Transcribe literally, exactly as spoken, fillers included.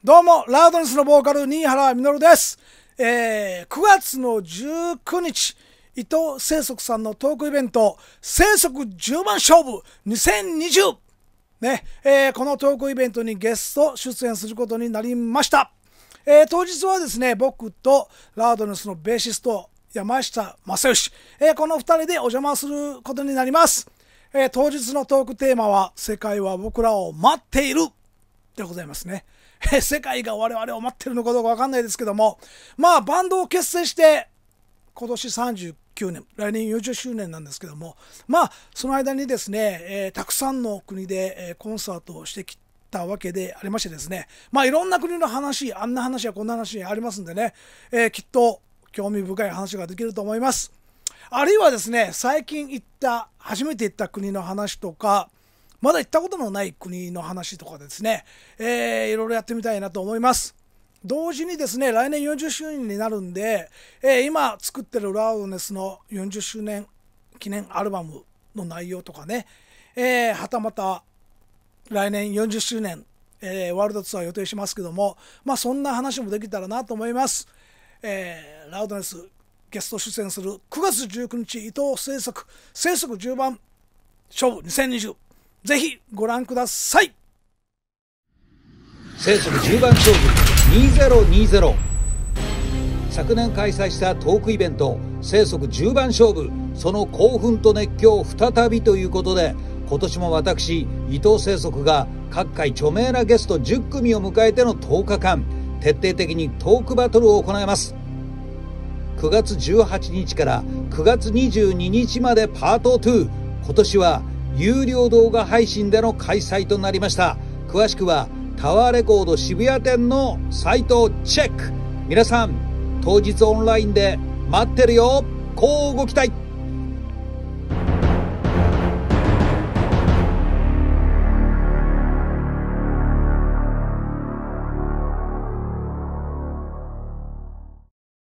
どうも、ラウドネスのボーカル、新原実です。えー、くがつのじゅうくにち、伊藤清則さんのトークイベント、清則じゅうばん勝負にせんにじゅう。ね、えー、このトークイベントにゲスト出演することになりました。えー、当日はですね、僕とラウドネスのベーシスト、山下正義、えー、このふたりでお邪魔することになります。えー、当日のトークテーマは、世界は僕らを待っているでございますね。世界が我々を待ってるのかどうか分かんないですけども、まあバンドを結成して今年さんじゅうきゅうねん、来年よんじゅっしゅうねんなんですけども、まあその間にですね、えー、たくさんの国で、えー、コンサートをしてきたわけでありましてですね、まあいろんな国の話、あんな話やこんな話ありますんでね、えー、きっと興味深い話ができると思います。あるいはですね、最近行った初めて行った国の話とか、まだ行ったことのない国の話とかですね、えー、いろいろやってみたいなと思います。同時にですね、来年よんじゅっしゅうねんになるんで、えー、今作ってるラウドネスのよんじゅっしゅうねん記念アルバムの内容とかね、えー、はたまた来年よんじゅっしゅうねん、えー、ワールドツアー予定しますけども、まあそんな話もできたらなと思います。えー、ラウドネスゲスト出演するくがつじゅうくにち、伊藤清則清則じゅうばん勝負にせんにじゅう、ぜひご覧ください。 清則じゅうばん勝負にせんにじゅう。昨年開催したトークイベント清則じゅうばん勝負、その興奮と熱狂再びということで、今年も私伊藤清則が各界著名なゲストじゅっくみを迎えてのとおかかん、徹底的にトークバトルを行います。くがつじゅうはちにちからくがつにじゅうににちまでパートに。今年は有料動画配信での開催となりました。詳しくはタワーレコード渋谷店のサイトをチェック。皆さん当日オンラインで待ってるよ。こうご期待。